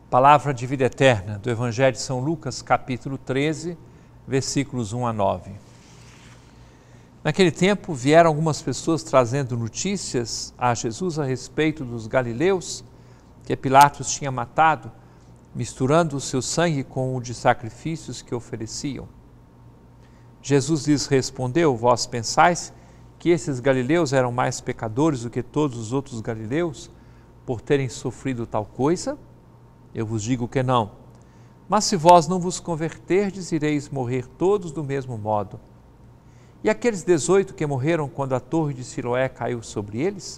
Palavra de vida eterna do Evangelho de São Lucas, capítulo 13, versículos 1 a 9. Naquele tempo vieram algumas pessoas trazendo notícias a Jesus a respeito dos galileus que Pilatos tinha matado, misturando o seu sangue com o de sacrifícios que ofereciam. Jesus lhes respondeu: vós pensais que esses galileus eram mais pecadores do que todos os outros galileus por terem sofrido tal coisa? Eu vos digo que não. Mas se vós não vos converterdes, ireis morrer todos do mesmo modo. E aqueles 18 que morreram quando a torre de Siloé caiu sobre eles?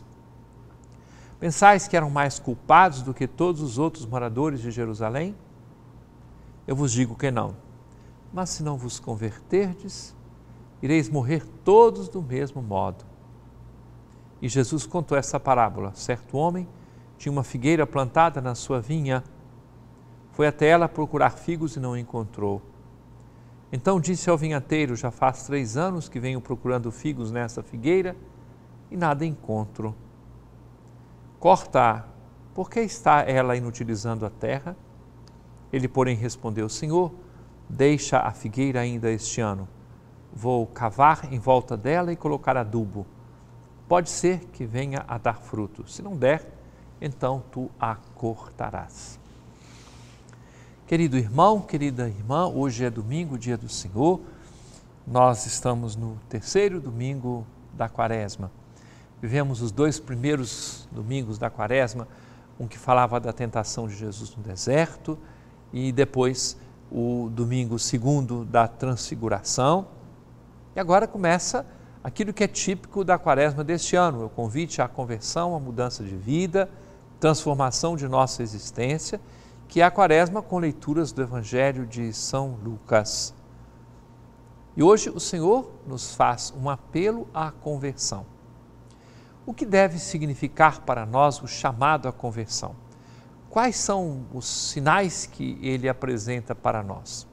Pensais que eram mais culpados do que todos os outros moradores de Jerusalém? Eu vos digo que não. Mas se não vos converterdes, ireis morrer todos do mesmo modo. E Jesus contou essa parábola. Certo homem tinha uma figueira plantada na sua vinha. Foi até ela procurar figos e não encontrou. Então disse ao vinhateiro: já faz 3 anos que venho procurando figos nessa figueira e nada encontro. Corta-a, por que está ela inutilizando a terra? Ele, porém, respondeu: Senhor, deixa a figueira ainda este ano. Vou cavar em volta dela e colocar adubo. Pode ser que venha a dar fruto. Se não der, então tu a cortarás. Querido irmão, querida irmã, hoje é domingo, dia do Senhor. Nós estamos no 3º domingo da Quaresma. Vivemos os 2 primeiros domingos da Quaresma, um que falava da tentação de Jesus no deserto e depois o domingo 2º da Transfiguração. E agora começa aquilo que é típico da Quaresma deste ano, o convite à conversão, à mudança de vida, transformação de nossa existência, que é a Quaresma com leituras do Evangelho de São Lucas. E hoje o Senhor nos faz um apelo à conversão. O que deve significar para nós o chamado à conversão? Quais são os sinais que ele apresenta para nós?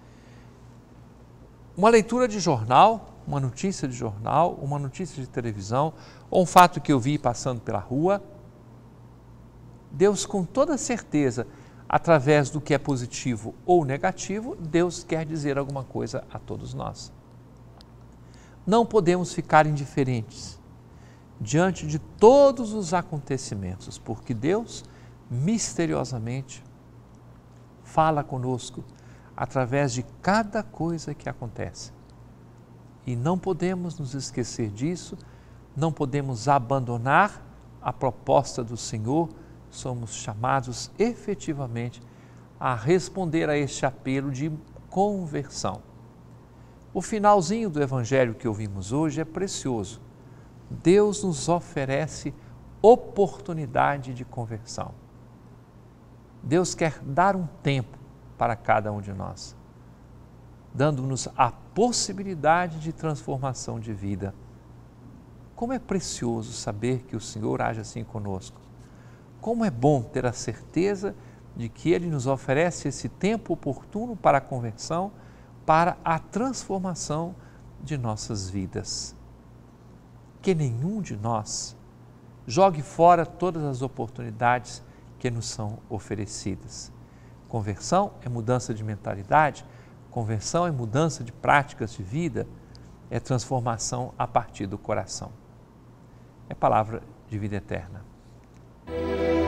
Uma leitura de jornal, uma notícia de jornal, uma notícia de televisão, ou um fato que eu vi passando pela rua, Deus, com toda certeza, através do que é positivo ou negativo, Deus quer dizer alguma coisa a todos nós. Não podemos ficar indiferentes diante de todos os acontecimentos, porque Deus misteriosamente fala conosco através de cada coisa que acontece. E não podemos nos esquecer disso, não podemos abandonar a proposta do Senhor. Somos chamados efetivamente a responder a este apelo de conversão. O finalzinho do Evangelho que ouvimos hoje é precioso. Deus nos oferece oportunidade de conversão. Deus quer dar um tempo para cada um de nós, dando-nos a possibilidade de transformação de vida. Como é precioso saber que o Senhor age assim conosco. Como é bom ter a certeza de que Ele nos oferece esse tempo oportuno para a conversão, para a transformação de nossas vidas. Que nenhum de nós jogue fora todas as oportunidades que nos são oferecidas. Conversão é mudança de mentalidade, conversão é mudança de práticas de vida, é transformação a partir do coração. É palavra de vida eterna.